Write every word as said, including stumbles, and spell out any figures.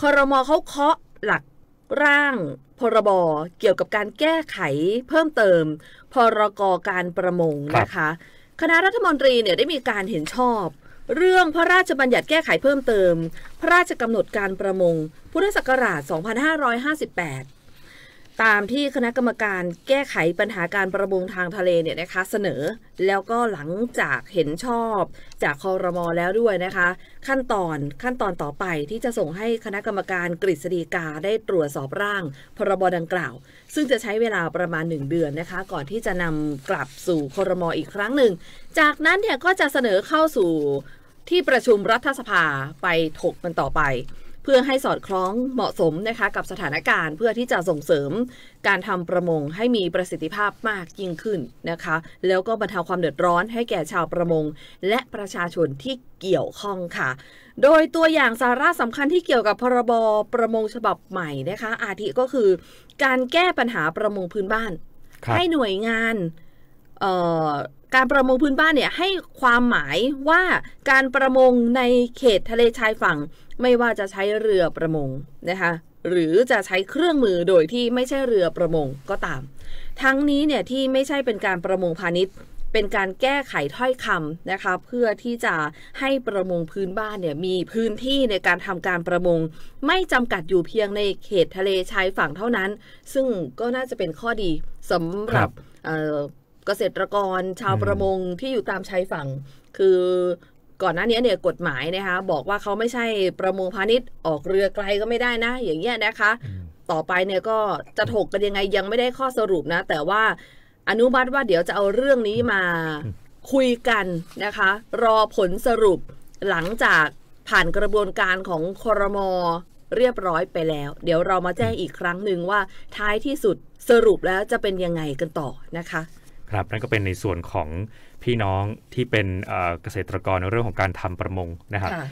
ครม.เขาเคาะหลักร่างพรบเกี่ยวกับการแก้ไขเพิ่มเติมพรกการประมงนะคะคณะรัฐมนตรีเนี่ยได้มีการเห็นชอบเรื่องพระราชบัญญัติแก้ไขเพิ่มเติมพระราชกำหนดการประมงพุทธศักราชสองพันห้าร้อยห้าสิบแปดตามที่คณะกรรมการแก้ไขปัญหาการประมงทางทะเลเนี่ยนะคะเสนอแล้วก็หลังจากเห็นชอบจากครม.แล้วด้วยนะคะขั้นตอนขั้นตอนต่อไปที่จะส่งให้คณะกรรมการกฤษฎีกาได้ตรวจสอบร่างพรบดังกล่าวซึ่งจะใช้เวลาประมาณหนึ่งเดือนนะคะก่อนที่จะนำกลับสู่ครม.อีกครั้งหนึ่งจากนั้นเนี่ยก็จะเสนอเข้าสู่ที่ประชุมรัฐสภาไปถกกันต่อไปเพื่อให้สอดคล้องเหมาะสมนะคะกับสถานการณ์เพื่อที่จะส่งเสริมการทำประมงให้มีประสิทธิภาพมากยิ่งขึ้นนะคะแล้วก็บรรเทาความเดือดร้อนให้แก่ชาวประมงและประชาชนที่เกี่ยวข้องค่ะโดยตัวอย่างสาระสำคัญที่เกี่ยวกับพรบประมงฉบับใหม่นะคะอาทิก็คือการแก้ปัญหาประมงพื้นบ้านให้หน่วยงานเอ่อการประมงพื้นบ้านเนี่ยให้ความหมายว่าการประมงในเขตทะเลชายฝั่งไม่ว่าจะใช้เรือประมงนะคะหรือจะใช้เครื่องมือโดยที่ไม่ใช่เรือประมงก็ตามทั้งนี้เนี่ยที่ไม่ใช่เป็นการประมงพาณิชย์เป็นการแก้ไขถ้อยคำนะคะเพื่อที่จะให้ประมงพื้นบ้านเนี่ยมีพื้นที่ในการทำการประมงไม่จำกัดอยู่เพียงในเขตทะเลชายฝั่งเท่านั้นซึ่งก็น่าจะเป็นข้อดีสำหรับเกษตรกรชาวประมงที่อยู่ตามชายฝั่งคือก่อนหน้านี้เนี่ยกฎหมายนะคะบอกว่าเขาไม่ใช่ประมงพาณิชย์ออกเรือไกลก็ไม่ได้นะอย่างเงี้ยนะคะต่อไปเนี่ยก็จะถกกันยังไงยังไม่ได้ข้อสรุปนะแต่ว่าอนุมัติว่าเดี๋ยวจะเอาเรื่องนี้มาคุยกันนะคะรอผลสรุปหลังจากผ่านกระบวนการของครม.เรียบร้อยไปแล้วเดี๋ยวเรามาแจ้งอีกครั้งหนึ่งว่าท้ายที่สุดสรุปแล้วจะเป็นยังไงกันต่อนะคะครับนั่นก็เป็นในส่วนของพี่น้องที่เป็นเกษตรกรในเรื่องของการทำประมงนะครับ